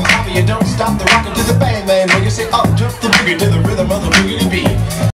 top, and you don't stop the rockin' to the bang bang. When you say up, jump the boogie to the rhythm of the boogity beat.